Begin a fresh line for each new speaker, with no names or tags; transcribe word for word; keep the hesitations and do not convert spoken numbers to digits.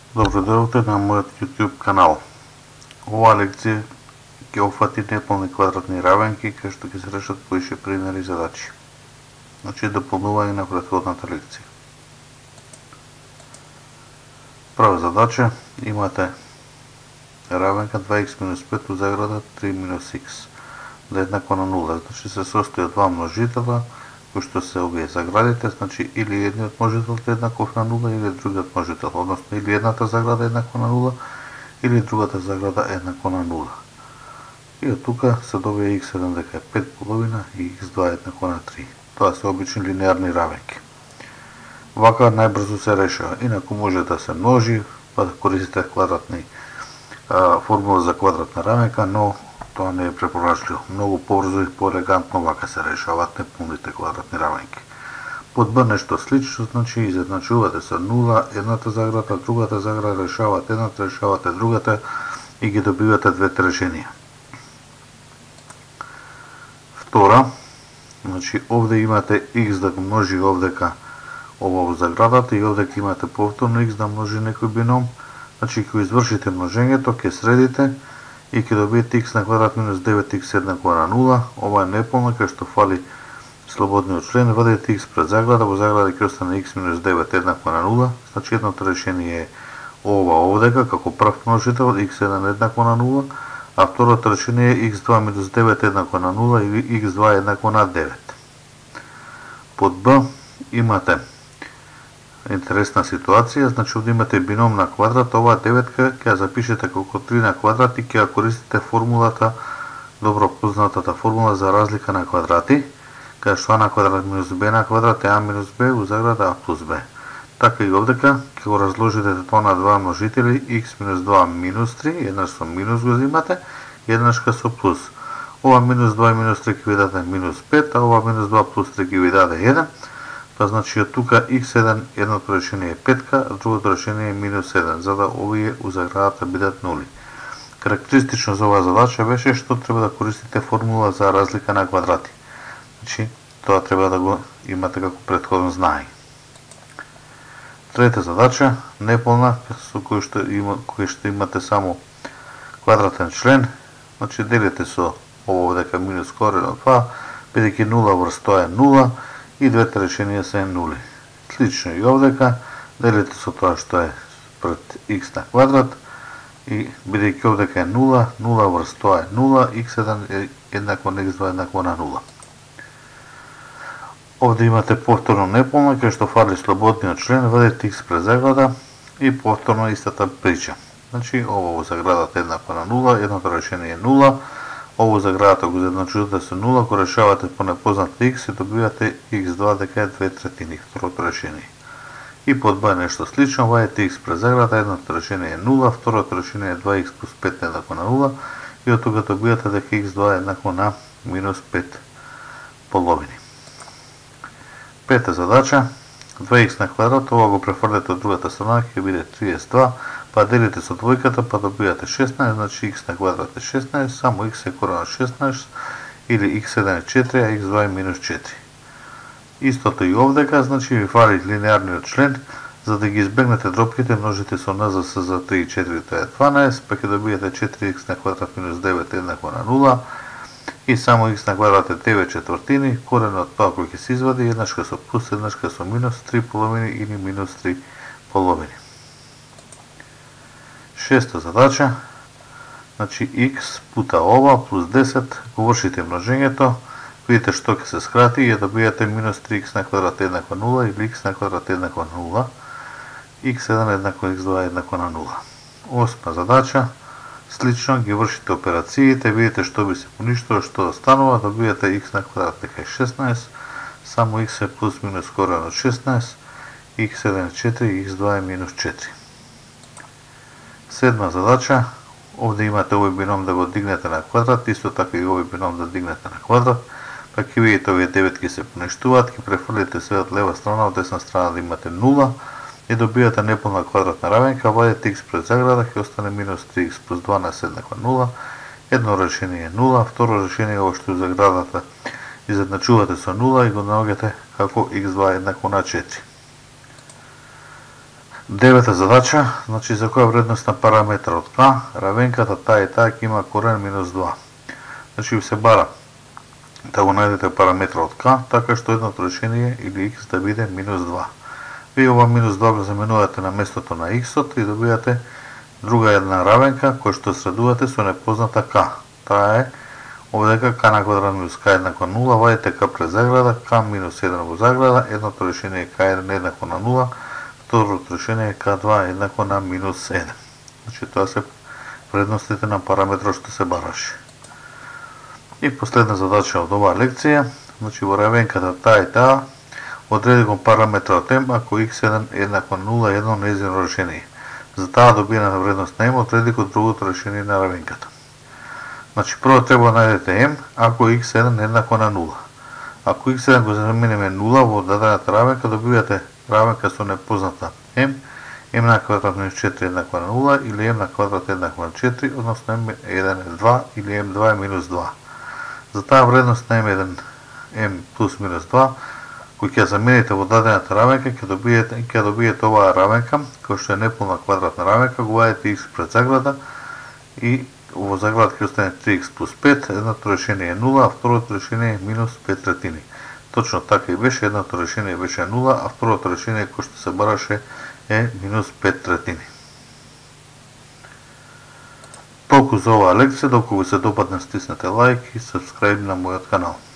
Добро дојдовте на мојот YouTube канал. Оваа лекција ќе опфати неполни квадратни равенки кај што ќе се решат поише примери задачи. Значи дополнување на претходната лекција. Прва задача, имате равенка два икс минус пет у заграда три минус икс да е еднакво на нула. Значи се состои од два множитела кои што се овие заградите, значи или едниот можител е еднаков на нула или другиот можител, односно или едната заграда е еднаква на нула или другата заграда е еднаква на нула. И од тука се добија икс еден дека е пет половина и икс два е еднакво на три. Тоа се обични линеарни равенки. Вака најбрзо се решава, инаку може да се множи, па да користите квадратни а, формула за квадратна равенка, но тоа не е препорачливо. Многу побрзо и поелегантно вака се решаваат неполните квадратни равенки. Под Б нешто слично, значи изедначувате со нула едната заграда, другата заграда, решавате едната, решавате другата и ги добивате двете решенија. Втора, значи овде имате х да го множи овдека ова во заградата и овдека имате повторно х да множи некој бином, значи кога извршите множењето, ќе средите и ќе добиете х на квадрат минус девет х еднакво на нула. Ова е неполна, кај што фали слободниот член, вадете х пред заграда, во заграда ќе остане х минус девет еднакво на нула, значи едното решение е ова овдека, како прв множител, х еден еднакво на нула, а второто решение е х два минус девет еднакво на нула или х два еднакво на девет. Под Б имате интересна ситуација, значи овде имате бином на квадрат, оваа деветка ќе ја запишете како три на квадрат и ќе ја користите формулата, добро познатата формула за разлика на квадрати, кај што а на квадрат минус б на квадрат е а минус б у заграда а плюс б. Така и овдека ќе го разложите тоа на два множители х минус два минус три, еднаш со минус го земате, еднашка со плюс. Ова минус два и минус три ќе ви даде минус пет, а ова минус два плюс три ќе ви даде еден. Тоа значи од тука х еден едното решение е петка, а другото решение е минус еден, за да овие у заградата бидат нули. Карактеристично за оваа задача беше што треба да користите формула за разлика на квадрати. Значи, тоа треба да го имате како претходно знаење. Трета задача, неполна, со кој што, има, кој што имате само квадратен член, значи делите со ово дека минус корен од два, бидејќи нула врз тоа е нула, и двете решенија се нули. Слично и овдека, делите со тоа што е пред х на квадрат, и бидејќи овдека е нула, нула врз тоа е нула, х еден е еднакво на х два еднакво на нула. Овде имате повторно неполна, кај што фали слободниот член, вадете х пред заграда и повторно истата прича. Значи, ово во заградата еднакво на нула, едното решение е нула, ово заградата го изедначувате со нула, го решавате по непознат х и добивате х два дека е две третини, второто решение. И под Б нешто слично, вадите х пред заграда, едното решение е нула, второто решение е два х плюс пет еднакво на нула и од тука добивате дека х два е еднакво на минус пет половини. Пета задача, два х на квадрат, ова го префрлете од другата страна, ќе биде триесет и два, па делите со двојката, па добивате шеснаесет, значи х на квадрат е шеснаесет, само х е корен од шеснаесет, или х еден е четири, а х два е минус четири. Истото и овдека, значи ви фали линеарниот член, за да ги избегнете дробките, множите со н за с за три и четири, тоа е дванаесет, па ќе добиете четири х на квадрат минус девет еднакво на нула, и само х на квадрат е девет четвртини, коренот тоа кој ќе се извади, еднашка со плюс, еднашка со минус, три половини или минус три половини. Шеста задача, значи х пута ова плюс десет, го вршите множењето, видите што ќе се скрати и ја добијате минус три х на квадрат еднакво нула или х на квадрат еднакво нула, х еден еднакво х два еднакво на нула. Осма задача, слично ги вршите операциите, видите што би се поништува, што останува, добијате х на квадрат дека е шеснаесет, само х е плюс минус корен од шеснаесет, х еден е четири, х два е минус четири. Седма задача, овде имате овој бином да го дигнете на квадрат, исто така и овој бином да дигнете на квадрат, па ќе видите овие деветки се поништуваат, ќе префрлите се од лева страна, од десна страна да имате нула, и добивате неполна квадратна равенка, вадите х пред заграда, ќе остане минус три х плюс дванаесет еднакво нула, едно решение е нула, второ решение е ово што е заградата, изедначувате со нула и го наоѓате како х два еднакво на четири. Девета задача, значи за која вредност на параметар од k, равенката таа и таа ќе има корен минус два. Значи ви се бара да го најдете параметрот од k, така што едното решение или x да биде минус два. Ви ова минус два го заменувате на местото на x-от и добивате друга една равенка која што средувате со непозната k. Таа е овдека k на квадрат минус k еднакво на нула, вадите k пред заграда, k минус еден во заграда, едното решение е k еден еднакво на нула, второто решение е к два еднакво на минус еден. Значи тоа се вредностите на параметрот што се бараше. И последна задача од оваа лекција, значи во равенката таа и таа, одреди го параметрот m ако x еден еднакво на нула едно нејзино решение. За таа добиена вредност на m одреди го другото решение на равенката. Значи прво треба да најдете m ако x еден еднакво на нула. Ако x еден го замениме нула во дадената равенка, добивате равенка со непозната m, m на квадрат минус четири еднакво на нула или m на квадрат еднакво на четири, односно m еден е два или m два е минус два. За таа вредност на m еден, m плюс минус два, кој ќе замените во дадената равенка, ќе добиете, ќе добиете оваа равенка, која што е неполна квадратна равенка, го вадите x пред заграда и во заград ќе остане три икс плюс пет, едното решение е нула, а второто решение е минус пет третини. Точно така и беше, едното решение беше нула, а второто решение кој што се бараше е минус пет третини. Толку за оваа лекција, доколку ви се допадне стиснете лайк и subscribe на мојот канал.